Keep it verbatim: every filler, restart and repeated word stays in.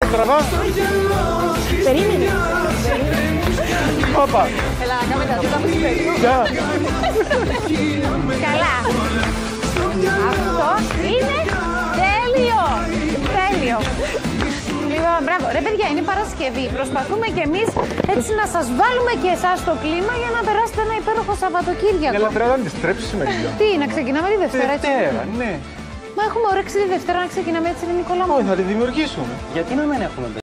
Τραβά. Περίμενε. Όπα. Έλα, να κάνουμε τα τούτα που συμπεριλούν. Γεια. Καλά. Αυτό είναι τέλειο. Τέλειο. Λοιπόν, μπράβο. Ρε παιδιά, είναι Παρασκευή. Προσπαθούμε κι εμείς έτσι να σας βάλουμε και εσάς στο κλίμα για να περάσετε ένα υπέροχο Σαββατοκύριακο. Έλα, πρέπει να αντιστρέψουμε λίγο. Τι, να ξεκινάμε τη Δευτέρα έτσι. Δευτέρα, ναι. Μα έχουμε όρεξη τη Δευτέρα να ξεκινάμε έτσι, Νικόλα μου. Όχι, θα τη δημιουργήσουμε. Γιατί να μην έχουμε